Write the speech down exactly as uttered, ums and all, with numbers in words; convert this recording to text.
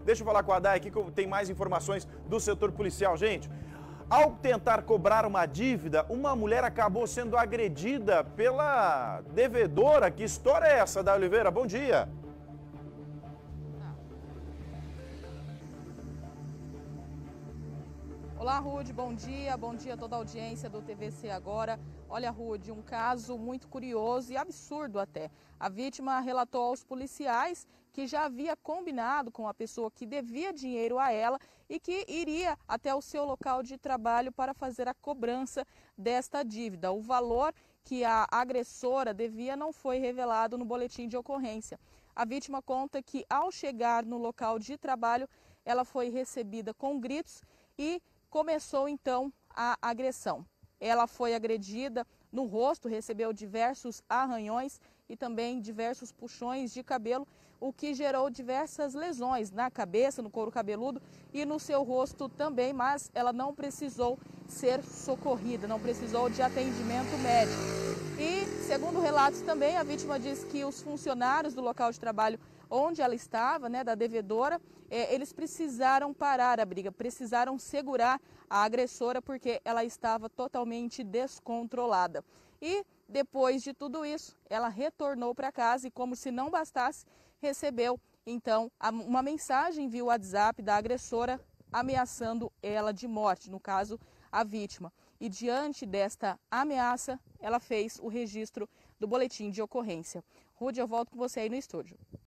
Deixa eu falar com a Day aqui que tem mais informações do setor policial. Gente, ao tentar cobrar uma dívida, uma mulher acabou sendo agredida pela devedora. Que história é essa, Day Oliveira? Bom dia. Olá, Rude, bom dia, bom dia a toda a audiência do T V C Agora. Olha, Rude, um caso muito curioso e absurdo até. A vítima relatou aos policiais que já havia combinado com a pessoa que devia dinheiro a ela e que iria até o seu local de trabalho para fazer a cobrança desta dívida. O valor que a agressora devia não foi revelado no boletim de ocorrência. A vítima conta que, ao chegar no local de trabalho, ela foi recebida com gritos e começou então a agressão. Ela foi agredida no rosto, recebeu diversos arranhões e também diversos puxões de cabelo, o que gerou diversas lesões na cabeça, no couro cabeludo e no seu rosto também, mas ela não precisou ser socorrida, não precisou de atendimento médico. E, segundo relatos também, a vítima diz que os funcionários do local de trabalho onde ela estava, né, da devedora, eh, eles precisaram parar a briga, precisaram segurar a agressora porque ela estava totalmente descontrolada. E depois de tudo isso, ela retornou para casa e, como se não bastasse, recebeu então uma mensagem via WhatsApp da agressora ameaçando ela de morte, no caso, a vítima. E diante desta ameaça, ela fez o registro do boletim de ocorrência. Rude, eu volto com você aí no estúdio.